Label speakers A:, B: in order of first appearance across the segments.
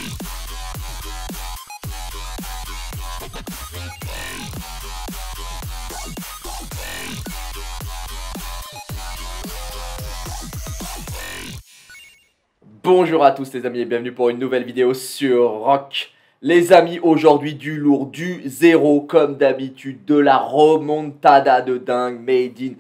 A: Bonjour à tous les amis et bienvenue pour une nouvelle vidéo sur Rock. Les amis, aujourd'hui du lourd, du zéro comme d'habitude, de la remontada de dingue made in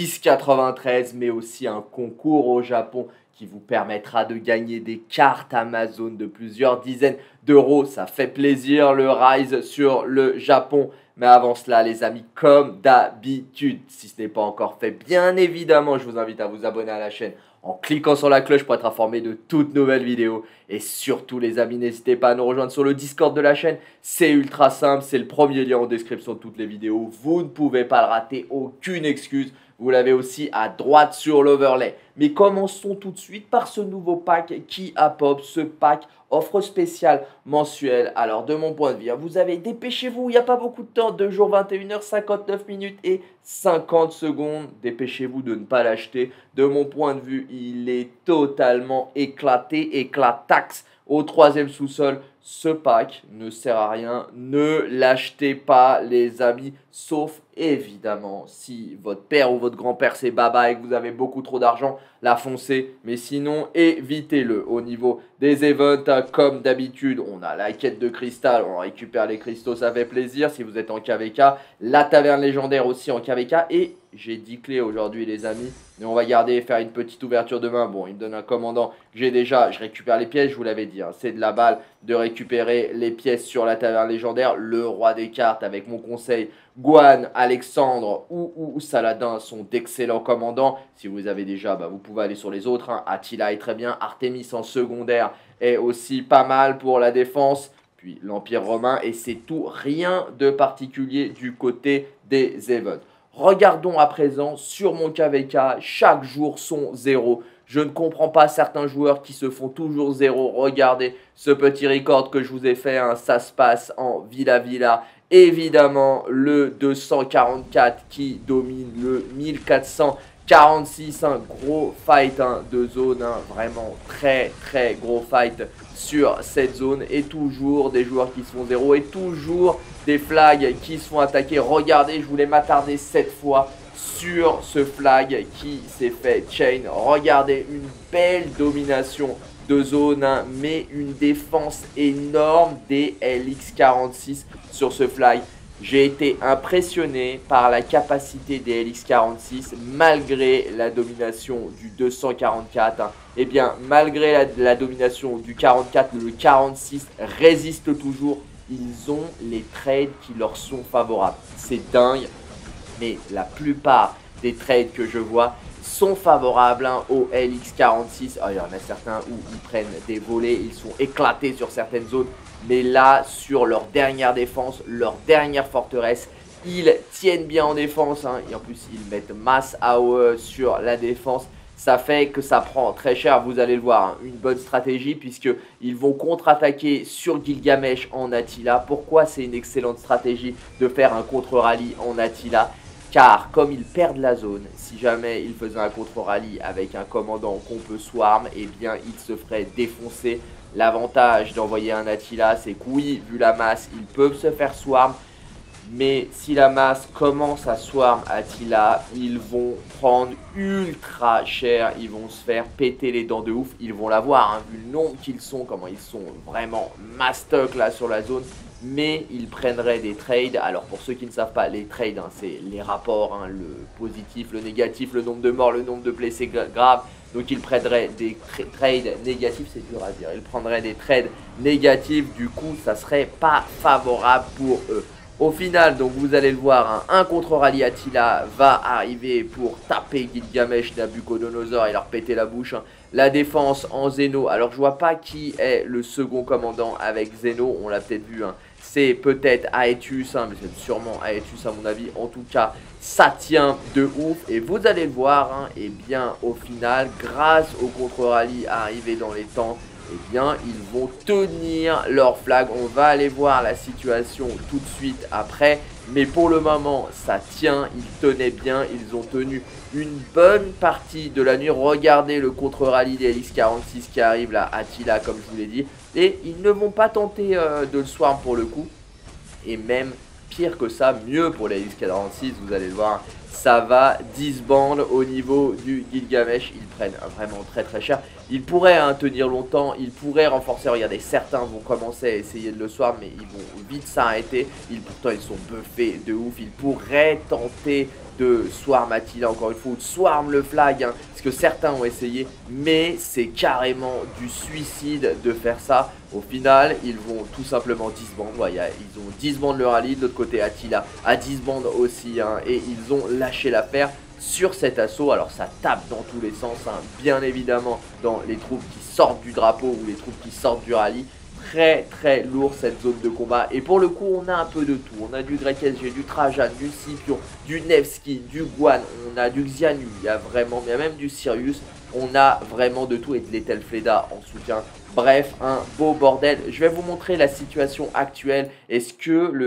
A: 1093, mais aussi un concours au Japon qui vous permettra de gagner des cartes Amazon de plusieurs dizaines d'euros. Ça fait plaisir, le Rise sur le Japon. Mais avant cela, les amis, comme d'habitude, si ce n'est pas encore fait, bien évidemment, je vous invite à vous abonner à la chaîne en cliquant sur la cloche pour être informé de toutes nouvelles vidéos. Et surtout, les amis, n'hésitez pas à nous rejoindre sur le Discord de la chaîne. C'est ultra simple, c'est le premier lien en description de toutes les vidéos. Vous ne pouvez pas le rater, aucune excuse. Vous l'avez aussi à droite sur l'overlay. Mais commençons tout de suite par ce nouveau pack qui a pop. Ce pack offre spéciale mensuelle. Alors de mon point de vue, vous avez dépêchez-vous, il n'y a pas beaucoup de temps. 2 jours, 21h, 59 minutes et 50 secondes. Dépêchez-vous de ne pas l'acheter. De mon point de vue, il est totalement éclaté, éclataxe. Au 3e sous-sol, ce pack ne sert à rien. Ne l'achetez pas les amis, sauf évidemment si votre père ou votre grand-père c'est baba et que vous avez beaucoup trop d'argent, la foncez. Mais sinon, évitez-le. Au niveau des events, comme d'habitude, on a la quête de cristal, on récupère les cristaux, ça fait plaisir. Si vous êtes en KVK, la taverne légendaire aussi en KVK. Et j'ai 10 clés aujourd'hui les amis, mais on va garder, faire une petite ouverture demain. Bon, il me donne un commandant que j'ai déjà, je récupère les pièces, je vous l'avais dit, c'est de la balle de récupérer les pièces sur la taverne légendaire. Le roi des cartes avec mon conseil, Guan, Alexandre ou Saladin sont d'excellents commandants. Si vous les avez déjà, vous pouvez aller sur les autres. Attila est très bien, Artemis en secondaire est aussi pas mal pour la défense. Puis l'Empire romain et c'est tout, rien de particulier du côté des events. Regardons à présent sur mon KVK, chaque jour sont 0. Je ne comprends pas certains joueurs qui se font toujours 0. Regardez ce petit record que je vous ai fait, ça se passe en Villa Villa. Évidemment, le 244 qui domine le 1446, un gros fight de zone, vraiment très gros fight sur cette zone. Et toujours des joueurs qui se font 0 et toujours des flags qui se font attaquer. Regardez, je voulais m'attarder cette fois sur ce flag qui s'est fait chain. Regardez, une belle domination de zone, mais une défense énorme des LX46 sur ce flag. J'ai été impressionné par la capacité des LX46 malgré la domination du 244. Eh bien, malgré la domination du 44, le 46 résiste toujours. Ils ont les trades qui leur sont favorables. C'est dingue, mais la plupart des trades que je vois sont favorables au LX46. Il y en a certains où ils prennent des volets, ils sont éclatés sur certaines zones. Mais là, sur leur dernière défense, leur dernière forteresse, ils tiennent bien en défense. Et en plus, ils mettent masse AOE sur la défense. Ça fait que ça prend très cher, vous allez le voir, une bonne stratégie puisqu'ils vont contre-attaquer sur Gilgamesh en Attila. Pourquoi c'est une excellente stratégie de faire un contre-rallye en Attila? Car comme ils perdent la zone, si jamais ils faisaient un contre-rallye avec un commandant qu'on peut swarm, eh bien ils se feraient défoncer. L'avantage d'envoyer un Attila, c'est que oui, vu la masse, ils peuvent se faire swarm. Mais si la masse commence à swarm Attila, ils vont prendre ultra cher, ils vont se faire péter les dents de ouf. Ils vont l'avoir, vu le nombre qu'ils sont, comment ils sont vraiment mastoc là sur la zone. Mais ils prendraient des trades. Alors pour ceux qui ne savent pas, les trades, c'est les rapports, le positif, le négatif, le nombre de morts, le nombre de blessés graves. Donc ils prendraient des trades négatifs, c'est dur à dire. Ils prendraient des trades négatifs, du coup ça serait pas favorable pour eux. Au final, donc vous allez le voir, un contre-rallye Attila va arriver pour taper Gilgamesh, Nabucodonosor et leur péter la bouche. La défense en Zeno, alors je vois pas qui est le second commandant avec Zeno, on l'a peut-être vu, c'est peut-être Aetius, mais c'est sûrement Aetius à mon avis. En tout cas, ça tient de ouf et vous allez le voir, et bien au final, grâce au contre-rallye arrivé dans les temps, eh bien, ils vont tenir leur flag. On va aller voir la situation tout de suite après. Mais pour le moment, ça tient. Ils tenaient bien. Ils ont tenu une bonne partie de la nuit. Regardez le contre-rallye des LX46 qui arrive là, Attila, comme je vous l'ai dit. Et ils ne vont pas tenter de le swarm pour le coup. Et même pire que ça, mieux pour les LX46, vous allez le voir. Ça va disband au niveau du Gilgamesh. Ils prennent vraiment très très cher. Ils pourraient tenir longtemps, ils pourraient renforcer. Regardez, certains vont commencer à essayer de le swarm, mais ils vont vite s'arrêter. Pourtant, ils sont buffés de ouf. Ils pourraient tenter de swarm Attila encore une fois, ou de swarm le flag, parce que certains ont essayé, mais c'est carrément du suicide de faire ça. Au final, ils vont tout simplement disband. Voilà, ils ont disband le rallye, de l'autre côté Attila a disband aussi, et ils ont lâché l'affaire sur cet assaut. Alors ça tape dans tous les sens, bien évidemment dans les troupes qui sortent du drapeau ou les troupes qui sortent du rallye. Très très lourd cette zone de combat, et pour le coup on a un peu de tout. On a du Greg SG, du Trajan, du Scipion, du Nevsky, du Guan, on a du Xianu, il y a même du Sirius. On a vraiment de tout, et de l'Ethel Fleda en soutien. Bref, un beau bordel. Je vais vous montrer la situation actuelle. Est-ce que le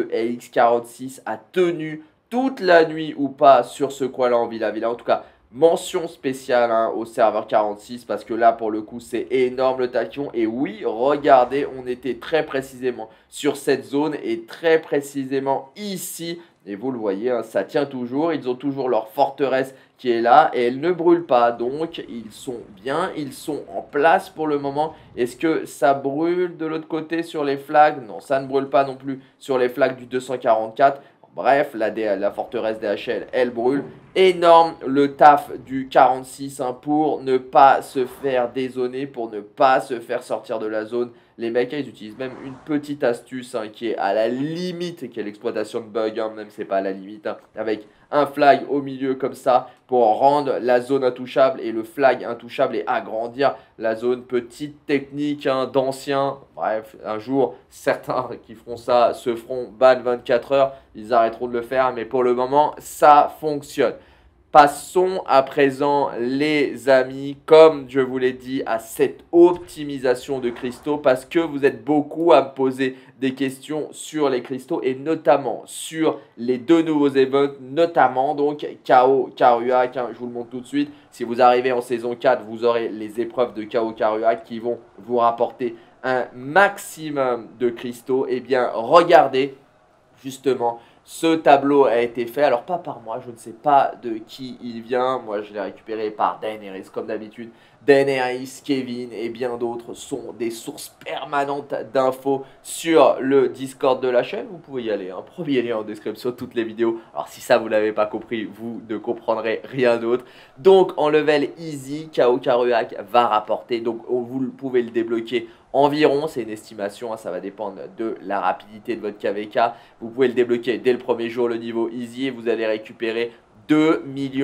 A: LX46 a tenu toute la nuit ou pas sur ce coin-là en Villa Villa? En tout cas, mention spéciale au serveur 46, parce que là pour le coup c'est énorme le tachyon. Et oui, regardez, on était très précisément sur cette zone et très précisément ici. Et vous le voyez, ça tient toujours. Ils ont toujours leur forteresse qui est là et elle ne brûle pas. Donc ils sont bien, ils sont en place pour le moment. Est-ce que ça brûle de l'autre côté sur les flags? Non, ça ne brûle pas non plus sur les flags du 244. Bref, la forteresse DHL, elle brûle. Énorme le taf du 46 pour ne pas se faire dézoner, pour ne pas se faire sortir de la zone. Les mecs, ils utilisent même une petite astuce qui est à la limite, qui est l'exploitation de bugs, même c'est pas à la limite, avec un flag au milieu comme ça pour rendre la zone intouchable et le flag intouchable et agrandir la zone. Petite technique d'anciens. Bref, un jour, certains qui feront ça se feront ban 24 heures. Ils arrêteront de le faire, mais pour le moment, ça fonctionne. Passons à présent, les amis, comme je vous l'ai dit, à cette optimisation de cristaux, parce que vous êtes beaucoup à me poser des questions sur les cristaux et notamment sur les deux nouveaux events, notamment donc KO Karuak. Je vous le montre tout de suite. Si vous arrivez en saison 4, vous aurez les épreuves de KO Karuak qui vont vous rapporter un maximum de cristaux. Eh bien, regardez justement. Ce tableau a été fait, alors pas par moi, je ne sais pas de qui il vient. Moi, je l'ai récupéré par Daenerys, comme d'habitude. Daenerys, Kevin et bien d'autres sont des sources permanentes d'infos sur le Discord de la chaîne. Vous pouvez y aller, premier lien en description, toutes les vidéos. Alors si ça, vous l'avez pas compris, vous ne comprendrez rien d'autre. Donc, en level easy, KO Karuak va rapporter, donc vous pouvez le débloquer environ, c'est une estimation, ça va dépendre de la rapidité de votre KVK. Vous pouvez le débloquer dès le premier jour, le niveau easy, et vous allez récupérer 2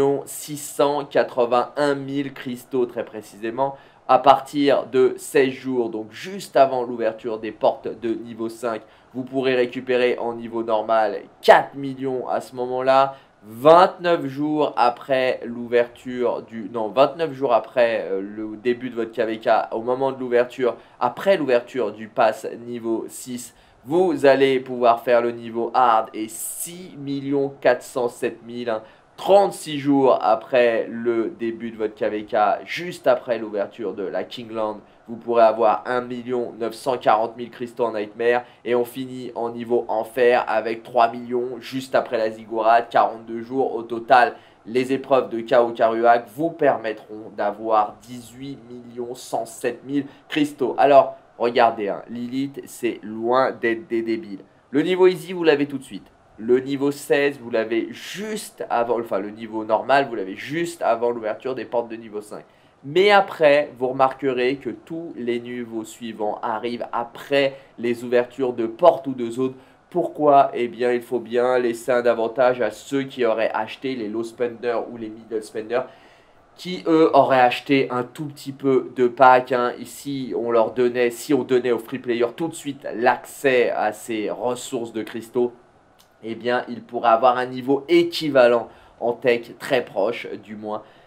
A: 681 000 cristaux très précisément à partir de 16 jours, donc juste avant l'ouverture des portes de niveau 5. Vous pourrez récupérer en niveau normal 4 millions à ce moment-là. 29 jours après l'ouverture du... Non, 29 jours après le début de votre KVK, au moment de l'ouverture, après l'ouverture du pass niveau 6, vous allez pouvoir faire le niveau hard et 6 407 000, 36 jours après le début de votre KVK, juste après l'ouverture de la Kingland, vous pourrez avoir 1 940 000 cristaux en Nightmare. Et on finit en niveau Enfer avec 3 millions juste après la Ziggurat, 42 jours. Au total, les épreuves de KO Karuak vous permettront d'avoir 18 107 000 cristaux. Alors, regardez, Lilith, c'est loin d'être des débiles. Le niveau Easy, vous l'avez tout de suite. Le niveau 16, vous l'avez juste avant, enfin le niveau normal, vous l'avez juste avant l'ouverture des portes de niveau 5. Mais après, vous remarquerez que tous les niveaux suivants arrivent après les ouvertures de portes ou de zones. Pourquoi? Eh bien, il faut bien laisser un avantage à ceux qui auraient acheté les low spenders ou les middle spenders, qui eux auraient acheté un tout petit peu de pack. Ici, on leur donnait, si on donnait aux free players tout de suite l'accès à ces ressources de cristaux, eh bien, ils pourraient avoir un niveau équivalent en tech, très proche du moins.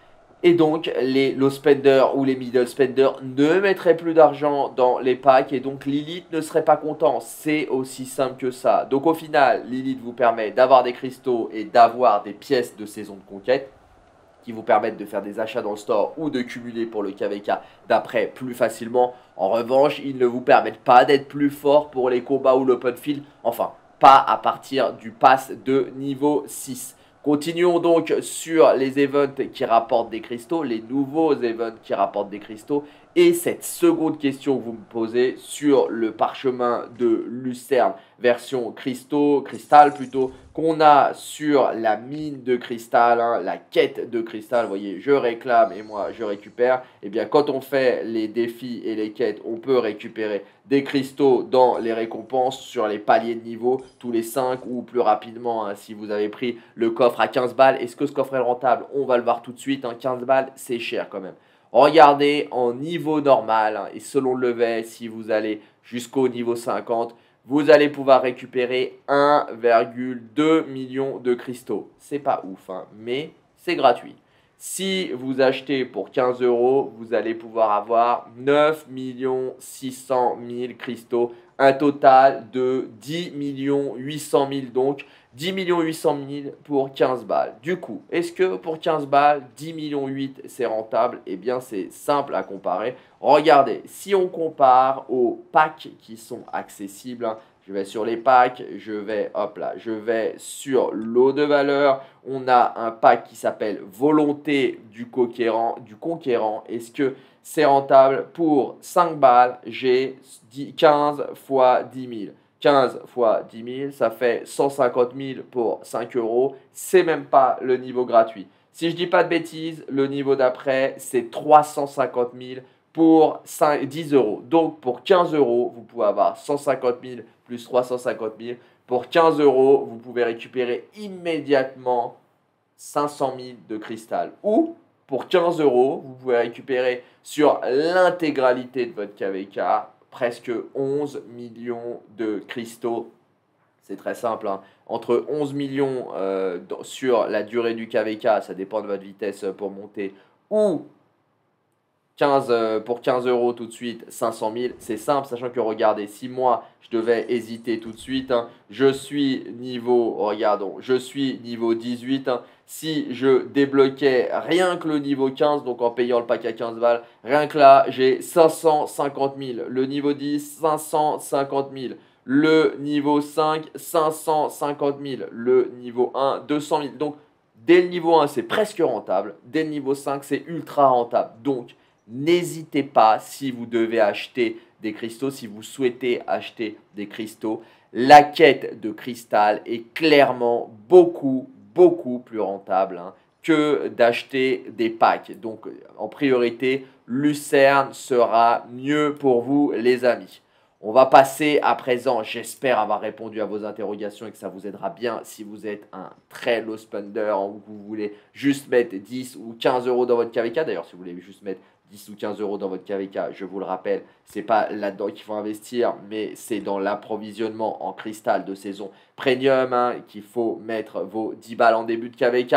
A: Et donc, les low spenders ou les middle spenders ne mettraient plus d'argent dans les packs et donc Lilith ne serait pas content. C'est aussi simple que ça. Donc au final, Lilith vous permet d'avoir des cristaux et d'avoir des pièces de saison de conquête qui vous permettent de faire des achats dans le store ou de cumuler pour le KVK d'après plus facilement. En revanche, ils ne vous permettent pas d'être plus fort pour les combats ou l'open field. Enfin, pas à partir du pass de niveau 6. Continuons donc sur les events qui rapportent des cristaux, les nouveaux events qui rapportent des cristaux. Et cette seconde question que vous me posez sur le parchemin de Lucerne, version cristal plutôt, qu'on a sur la mine de cristal, hein, la quête de cristal. Vous voyez, je réclame et moi je récupère. Et bien quand on fait les défis et les quêtes, on peut récupérer des cristaux dans les récompenses sur les paliers de niveau, tous les 5 ou plus rapidement, hein, si vous avez pris le coffre à 15 balles. Est-ce que ce coffre est rentable? On va le voir tout de suite, hein, 15 balles c'est cher quand même. Regardez en niveau normal, hein, et selon le level, si vous allez jusqu'au niveau 50, vous allez pouvoir récupérer 1,2 million de cristaux. C'est pas ouf, hein, mais c'est gratuit. Si vous achetez pour 15 €, vous allez pouvoir avoir 9 600 000 cristaux. Un total de 10 800 000 donc. 10 800 000 pour 15 balles. Du coup, est-ce que pour 15 balles, 10 millions 8 c'est rentable? Eh bien, c'est simple à comparer. Regardez, si on compare aux packs qui sont accessibles, hein, je vais sur les packs, je vais sur l'eau de valeur. On a un pack qui s'appelle Volonté du Conquérant. Est-ce que c'est rentable? Pour 5 balles, j'ai 15 fois 10 000. 15 fois 10 000, ça fait 150 000 pour 5 €. C'est même pas le niveau gratuit. Si je dis pas de bêtises, le niveau d'après, c'est 350 000 pour 10 €. Donc, pour 15 €, vous pouvez avoir 150 000 plus 350 000. Pour 15 €, vous pouvez récupérer immédiatement 500 000 de cristal. Ou, pour 15 €, vous pouvez récupérer sur l'intégralité de votre KVK presque 11 millions de cristaux. C'est très simple, hein. Entre 11 millions sur la durée du KVK, ça dépend de votre vitesse pour monter, ou 15, pour 15 € tout de suite, 500 000, c'est simple, sachant que regardez, si moi je devais hésiter tout de suite, hein, je suis niveau 18, hein, si je débloquais rien que le niveau 15, donc en payant le pack à 15 balles, rien que là, j'ai 550 000, le niveau 10, 550 000, le niveau 5, 550 000, le niveau 1, 200 000, donc dès le niveau 1, c'est presque rentable, dès le niveau 5, c'est ultra rentable, donc n'hésitez pas si vous devez acheter des cristaux, si vous souhaitez acheter des cristaux. La quête de cristal est clairement beaucoup plus rentable, hein, que d'acheter des packs. Donc en priorité, Lucerne sera mieux pour vous les amis. On va passer à présent, j'espère avoir répondu à vos interrogations et que ça vous aidera bien si vous êtes un très low spender ou que vous voulez juste mettre 10 ou 15 € dans votre KVK. D'ailleurs, si vous voulez juste mettre 10 ou 15 € dans votre KVK, je vous le rappelle, c'est pas là-dedans qu'il faut investir, mais c'est dans l'approvisionnement en cristal de saison premium, hein, qu'il faut mettre vos 10 balles en début de KVK.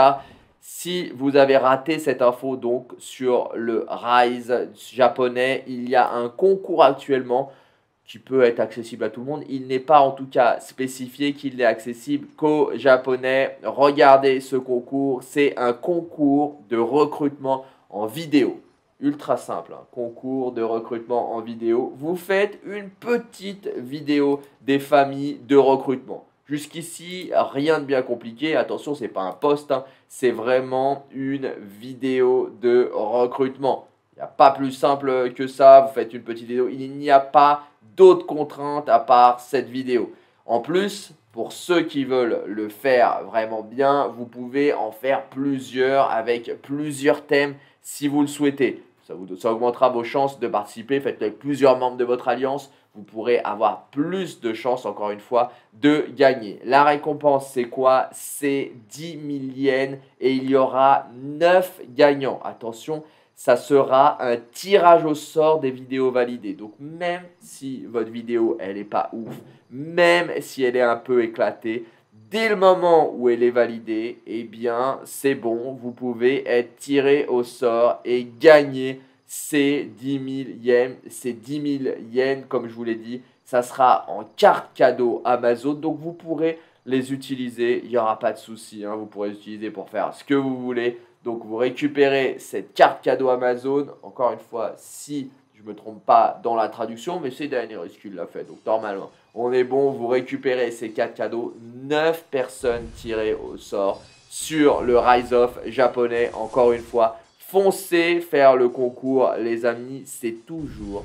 A: Si vous avez raté cette info donc sur le Rise japonais, il y a un concours actuellement qui peut être accessible à tout le monde. Il n'est pas en tout cas spécifié qu'il n'est accessible qu'aux Japonais. Regardez ce concours, c'est un concours de recrutement en vidéo. Ultra simple, hein. Concours de recrutement en vidéo. Vous faites une petite vidéo des familles de recrutement. Jusqu'ici, rien de bien compliqué. Attention, ce n'est pas un post, hein. C'est vraiment une vidéo de recrutement. Il n'y a pas plus simple que ça. Vous faites une petite vidéo. Il n'y a pas d'autres contraintes à part cette vidéo. En plus, pour ceux qui veulent le faire vraiment bien, vous pouvez en faire plusieurs avec plusieurs thèmes si vous le souhaitez. Ça augmentera vos chances de participer. Faites-le avec plusieurs membres de votre alliance. Vous pourrez avoir plus de chances, encore une fois, de gagner. La récompense, c'est quoi? C'est 10 000 yens et il y aura 9 gagnants. Attention, ça sera un tirage au sort des vidéos validées. Donc, même si votre vidéo, elle n'est pas ouf, même si elle est un peu éclatée, dès le moment où elle est validée, eh bien, c'est bon, vous pouvez être tiré au sort et gagner ces 10 000 yens. Ces 10 000 yens, comme je vous l'ai dit, ça sera en carte cadeau Amazon. Donc, vous pourrez les utiliser. Il n'y aura pas de souci. Hein, vous pourrez les utiliser pour faire ce que vous voulez. Donc, vous récupérez cette carte cadeau Amazon. Encore une fois, si je ne me trompe pas dans la traduction, mais c'est Daenerys qui l'a fait. Donc, normalement, on est bon. Vous récupérez ces 4 cadeaux. 9 personnes tirées au sort sur le Rise of japonais. Encore une fois, foncez faire le concours, les amis. C'est toujours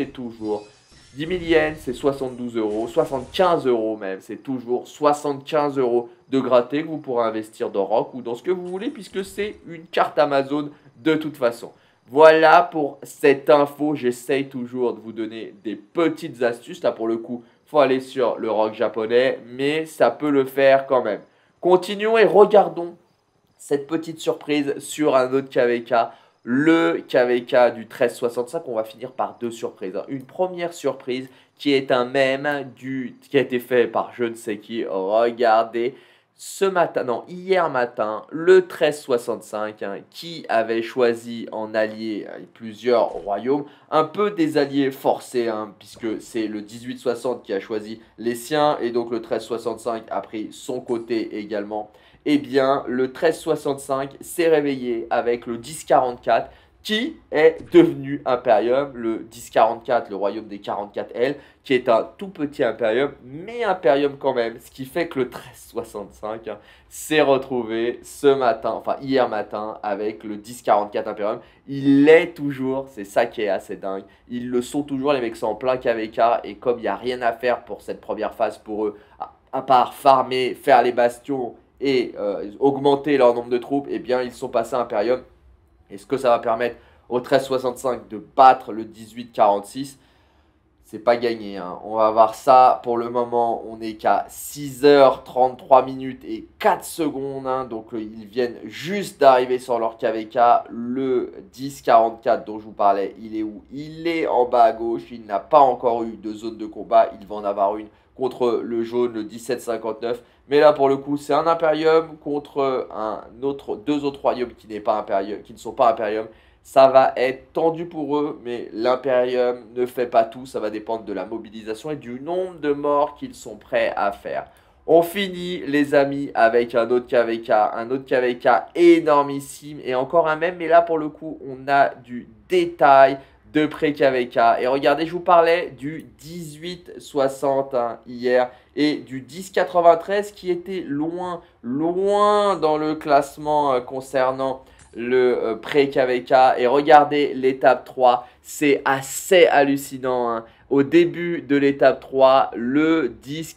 A: 10 000 yens, c'est 72 euros, 75 euros même, c'est toujours 75 euros de gratter que vous pourrez investir dans Rock ou dans ce que vous voulez puisque c'est une carte Amazon de toute façon. Voilà pour cette info, j'essaye toujours de vous donner des petites astuces. Là pour le coup, il faut aller sur le Rock japonais, mais ça peut le faire quand même. Continuons et regardons cette petite surprise sur un autre KVK. Le KVK du 1365, on va finir par deux surprises. Une première surprise qui est un mème qui a été fait par je ne sais qui. Regardez, hier matin, le 1365 qui avait choisi en allié plusieurs royaumes, un peu des alliés forcés, puisque c'est le 1860 qui a choisi les siens et donc le 1365 a pris son côté également. Eh bien, le 1365 s'est réveillé avec le 1044 qui est devenu Imperium, le 1044, le royaume des 44L, qui est un tout petit Imperium, mais Imperium quand même, ce qui fait que le 1365 s'est retrouvé hier matin avec le 1044 Imperium. Il l'est toujours, c'est ça qui est assez dingue, ils le sont toujours, les mecs sont en plein KVK, et comme il n'y a rien à faire pour cette première phase pour eux, à part farmer, faire les bastions, et augmenter leur nombre de troupes, eh bien ils sont passés à Imperium. Est-ce que ça va permettre au 1365 de battre le 1846? C'est pas gagné. On va voir ça. Pour le moment, on n'est qu'à 6h33 minutes et 4 secondes. Donc ils viennent juste d'arriver sur leur KVK. Le 1044 dont je vous parlais, il est où? Il est en bas à gauche. Il n'a pas encore eu de zone de combat. Il va en avoir une contre le jaune, le 1759. Mais là, pour le coup, c'est un Imperium contre deux autres royaumes qui ne sont pas Imperium. Ça va être tendu pour eux, mais l'Imperium ne fait pas tout. Ça va dépendre de la mobilisation et du nombre de morts qu'ils sont prêts à faire. On finit, les amis, avec un autre KVK énormissime. Et encore un même, mais là, pour le coup, on a du détail de pré-KVK. Et regardez, je vous parlais du 1860 hier et du 1093 qui était loin dans le classement concernant le pré-KVK. Et regardez l'étape 3, c'est assez hallucinant. Au début de l'étape 3, le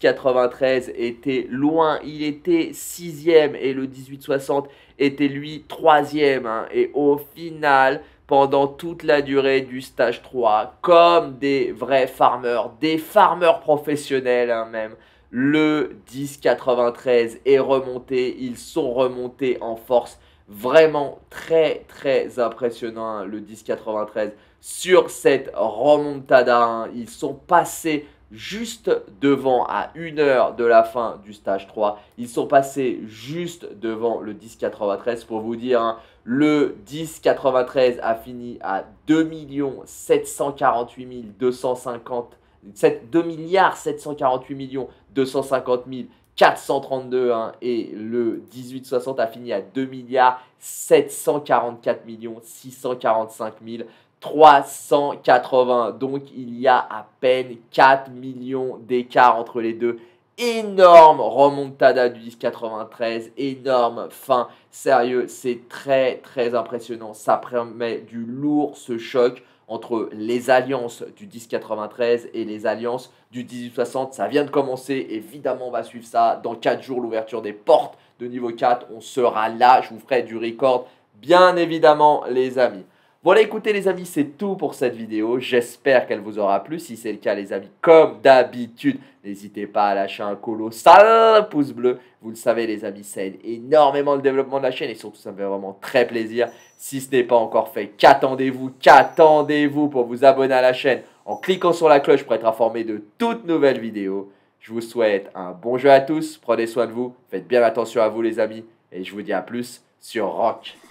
A: 1093 était loin, il était 6e et le 1860 était lui 3e. Et au final, pendant toute la durée du stage 3, comme des vrais farmers, des farmers professionnels même, le 1093 est remonté, ils sont remontés en force. Vraiment très impressionnant le 1093 sur cette remontada. Ils sont passés juste devant à 1 heure de la fin du stage 3. Ils sont passés juste devant le 1093 pour vous dire. Le 1093 a fini à 2 748 250 2 748 250 432 et le 1860 a fini à 2 744 645 380. Donc il y a à peine 4 millions d'écart entre les deux. Énorme remontada du 1093, énorme fin. Sérieux, c'est très impressionnant. Ça permet du lourd ce choc entre les alliances du 1093 et les alliances du 1860. Ça vient de commencer, évidemment on va suivre ça. Dans 4 jours, l'ouverture des portes de niveau 4, on sera là, je vous ferai du record, bien évidemment les amis. Voilà, écoutez les amis, c'est tout pour cette vidéo. J'espère qu'elle vous aura plu. Si c'est le cas les amis, comme d'habitude, n'hésitez pas à lâcher un colossal pouce bleu. Vous le savez les amis, ça aide énormément le développement de la chaîne et surtout ça me fait vraiment très plaisir. Si ce n'est pas encore fait, qu'attendez-vous pour vous abonner à la chaîne en cliquant sur la cloche pour être informé de toutes nouvelles vidéos. Je vous souhaite un bon jeu à tous, prenez soin de vous, faites bien attention à vous les amis, et je vous dis à plus sur Rock.